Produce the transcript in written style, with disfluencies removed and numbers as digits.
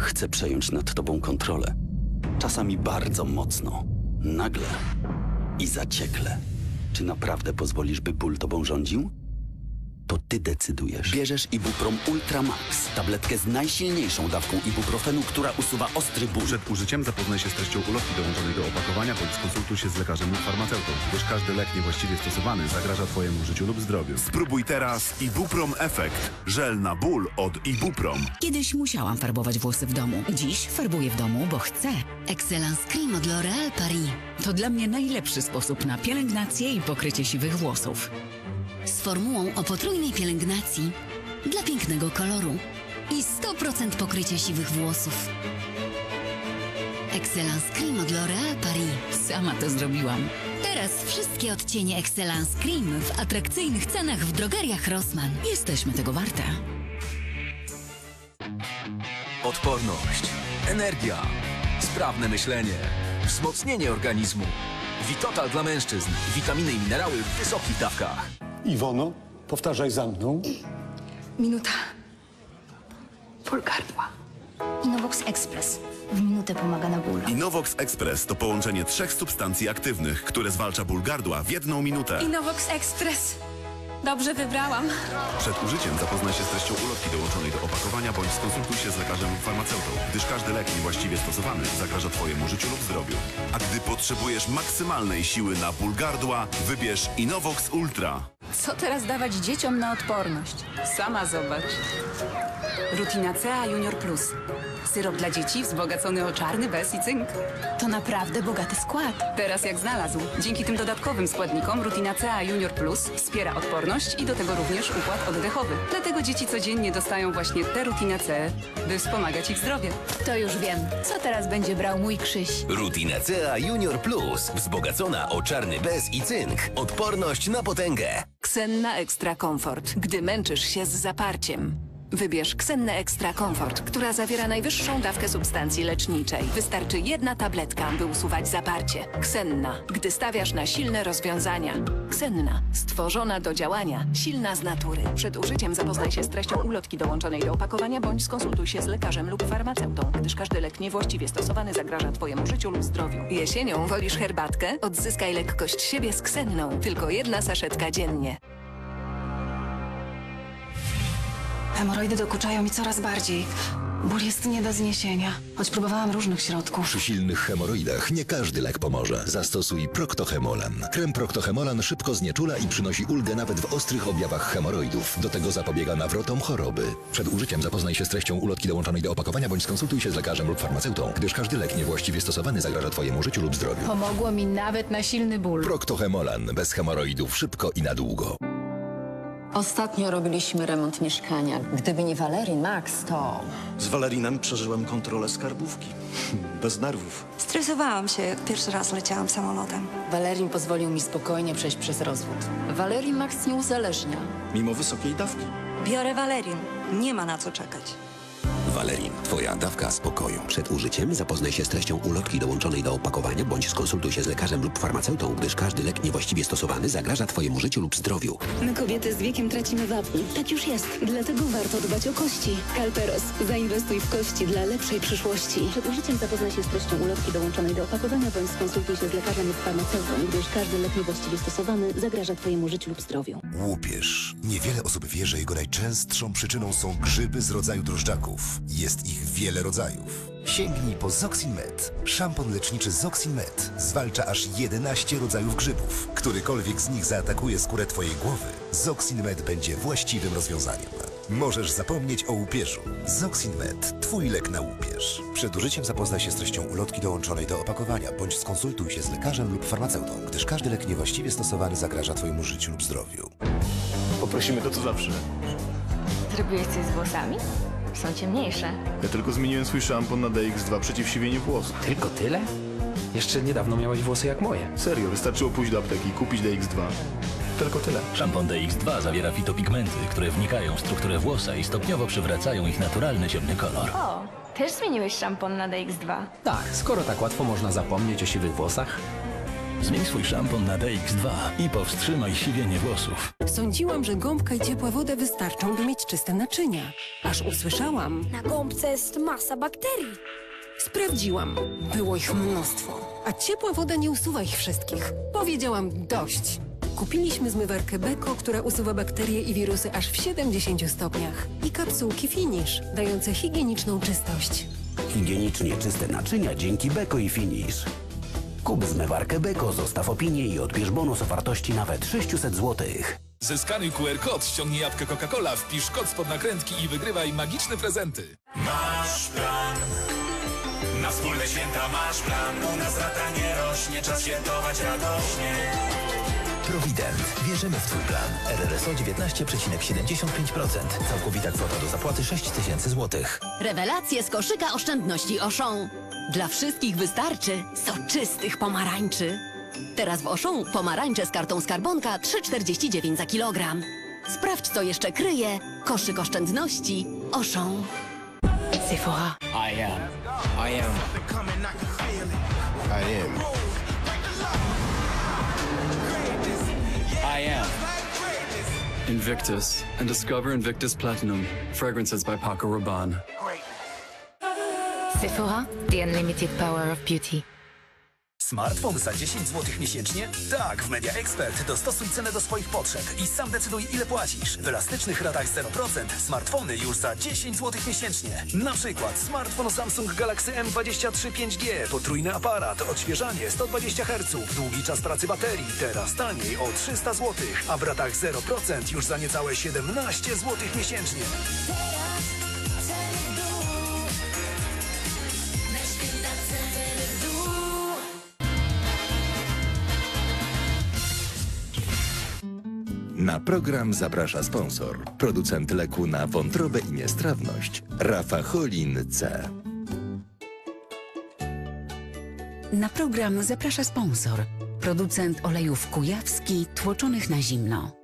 Chcę przejąć nad tobą kontrolę. Czasami bardzo mocno. Nagle. I zaciekle. Czy naprawdę pozwolisz, by ból tobą rządził? To ty decydujesz. Bierzesz Ibuprom Ultra Max, tabletkę z najsilniejszą dawką ibuprofenu, która usuwa ostry ból. Przed użyciem zapoznaj się z treścią ulotki dołączonej do opakowania bądź skonsultuj się z lekarzem lub farmaceutą, gdyż każdy lek niewłaściwie stosowany zagraża twojemu życiu lub zdrowiu. Spróbuj teraz Ibuprom Efekt. Żel na ból od Ibuprom. Kiedyś musiałam farbować włosy w domu. Dziś farbuję w domu, bo chcę. Excellence Cream od L'Oréal Paris. To dla mnie najlepszy sposób na pielęgnację i pokrycie siwych włosów. Z formułą o potrójnej pielęgnacji dla pięknego koloru i 100% pokrycia siwych włosów. Excellence Cream od L'Oréal Paris. Sama to zrobiłam. Teraz wszystkie odcienie Excellence Cream w atrakcyjnych cenach w drogeriach Rossmann. Jesteśmy tego warte. Odporność, energia, sprawne myślenie, wzmocnienie organizmu. Vitotal dla mężczyzn. Witaminy i minerały w wysokich dawkach. Iwono, powtarzaj za mną. Minuta. Ból gardła. Innovox Express. W minutę pomaga na ból. Innovox Express to połączenie 3 substancji aktywnych, które zwalcza ból gardła w 1 minutę. Innovox Express. Dobrze wybrałam. Przed użyciem zapoznaj się z treścią ulotki dołączonej do opakowania bądź skonsultuj się z lekarzem lub farmaceutą, gdyż każdy lek niewłaściwie stosowany zagraża twojemu życiu lub zdrowiu. A gdy potrzebujesz maksymalnej siły na ból gardła, wybierz Innovox Ultra. Co teraz dawać dzieciom na odporność? Sama zobacz. Rutinacea Junior Plus. Syrop dla dzieci wzbogacony o czarny bez i cynk. To naprawdę bogaty skład. Teraz jak znalazł. Dzięki tym dodatkowym składnikom Rutinacea Junior Plus wspiera odporność i do tego również układ oddechowy. Dlatego dzieci codziennie dostają właśnie tę Rutinacea, by wspomagać ich zdrowie. To już wiem. Co teraz będzie brał mój Krzyś? Rutinacea Junior Plus. Wzbogacona o czarny bez i cynk. Odporność na potęgę. Ksenna Extra Comfort, gdy męczysz się z zaparciem. Wybierz Ksennę Extra Comfort, która zawiera najwyższą dawkę substancji leczniczej. Wystarczy 1 tabletka, by usuwać zaparcie. Ksenna, gdy stawiasz na silne rozwiązania. Ksenna, stworzona do działania, silna z natury. Przed użyciem zapoznaj się z treścią ulotki dołączonej do opakowania bądź skonsultuj się z lekarzem lub farmaceutą, gdyż każdy lek niewłaściwie stosowany zagraża twojemu życiu lub zdrowiu. Jesienią wolisz herbatkę? Odzyskaj lekkość siebie z Ksenną. Tylko 1 saszetka dziennie. Hemoroidy dokuczają mi coraz bardziej. Ból jest nie do zniesienia. Choć próbowałam różnych środków. Przy silnych hemoroidach nie każdy lek pomoże. Zastosuj Proctohemolan. Krem Proctohemolan szybko znieczula i przynosi ulgę nawet w ostrych objawach hemoroidów. Do tego zapobiega nawrotom choroby. Przed użyciem zapoznaj się z treścią ulotki dołączonej do opakowania bądź skonsultuj się z lekarzem lub farmaceutą, gdyż każdy lek niewłaściwie stosowany zagraża twojemu życiu lub zdrowiu. Pomogło mi nawet na silny ból. Proctohemolan. Bez hemoroidów szybko i na długo. Ostatnio robiliśmy remont mieszkania. Gdyby nie Valerin Max, to... Z Valerinem przeżyłem kontrolę skarbówki. Bez nerwów. Stresowałam się, pierwszy raz leciałam samolotem. Valerin pozwolił mi spokojnie przejść przez rozwód. Valerin Max nie uzależnia. Mimo wysokiej dawki. Biorę Valerin. Nie ma na co czekać. Valerin, twoja dawka spokoju. Przed użyciem zapoznaj się z treścią ulotki dołączonej do opakowania bądź skonsultuj się z lekarzem lub farmaceutą, gdyż każdy lek niewłaściwie stosowany zagraża twojemu życiu lub zdrowiu. My kobiety z wiekiem tracimy wapń. Tak już jest. Dlatego warto dbać o kości. Calperos. Zainwestuj w kości dla lepszej przyszłości. Przed użyciem zapoznaj się z treścią ulotki dołączonej do opakowania bądź skonsultuj się z lekarzem lub farmaceutą, gdyż każdy lek niewłaściwie stosowany zagraża twojemu życiu lub zdrowiu. Łupież. Niewiele osób wie, że jego najczęstszą przyczyną są grzyby z rodzaju drożdżaków. Jest ich wiele rodzajów. Sięgnij po Zoxin Med. Szampon leczniczy Zoxin Med zwalcza aż 11 rodzajów grzybów. Którykolwiek z nich zaatakuje skórę twojej głowy, Zoxin Med będzie właściwym rozwiązaniem. Możesz zapomnieć o łupieżu. Zoxin Med. Twój lek na łupież. Przed użyciem zapoznaj się z treścią ulotki dołączonej do opakowania, bądź skonsultuj się z lekarzem lub farmaceutą, gdyż każdy lek niewłaściwie stosowany zagraża twojemu życiu lub zdrowiu. Poprosimy to co zawsze. Zrobiłeś coś z włosami? Są ciemniejsze. Ja tylko zmieniłem swój szampon na DX2 przeciw siwieniu włosów. Tylko tyle? Jeszcze niedawno miałeś włosy jak moje. Serio, wystarczyło pójść do apteki i kupić DX2. Tylko tyle. Szampon DX2 zawiera fitopigmenty, które wnikają w strukturę włosa i stopniowo przywracają ich naturalny ciemny kolor. O, też zmieniłeś szampon na DX2. Tak, skoro tak łatwo można zapomnieć o siwych włosach. Zmień swój szampon na DX2 i powstrzymaj siwienie włosów. Sądziłam, że gąbka i ciepła woda wystarczą, by mieć czyste naczynia. Aż usłyszałam... Na gąbce jest masa bakterii. Sprawdziłam. Było ich mnóstwo. A ciepła woda nie usuwa ich wszystkich. Powiedziałam dość. Kupiliśmy zmywarkę Beko, która usuwa bakterie i wirusy aż w 70 stopniach. I kapsułki Finish, dające higieniczną czystość. Higienicznie czyste naczynia dzięki Beko i Finish. Kup zmywarkę Beko, zostaw opinię i odbierz bonus o wartości nawet 600 zł. Zeskanuj QR kod, ściągnij apkę Coca-Cola, wpisz kod spod nakrętki i wygrywaj magiczne prezenty. Masz plan. Na wspólne święta masz plan. U nas rata nie rośnie, czas świętować radośnie. Provident. Wierzymy w Twój plan. RRSO 19,75%. Całkowita kwota do zapłaty 6000 zł. Rewelacje z koszyka oszczędności Auchan. Dla wszystkich wystarczy soczystych pomarańczy. Teraz w Auchan pomarańcze z kartą skarbonka 3,49 za kilogram. Sprawdź, co jeszcze kryje koszyk oszczędności Auchan. Sephora. I am. I am. I am. I am. Invictus and discover Invictus Platinum. Fragrances by Paco Rabanne. Sephora, the unlimited power of beauty. Smartfon za 10 zł miesięcznie? Tak, w Media Expert dostosuj cenę do swoich potrzeb i sam decyduj, ile płacisz. W elastycznych ratach 0% smartfony już za 10 zł miesięcznie. Na przykład smartfon Samsung Galaxy M23 5G, potrójny aparat, odświeżanie 120 Hz, długi czas pracy baterii, teraz taniej o 300 zł, a w ratach 0% już za niecałe 17 zł miesięcznie. Na program zaprasza sponsor, producent leku na wątrobę i niestrawność, Rafacholin C. Na program zaprasza sponsor, producent olejów Kujawski tłoczonych na zimno.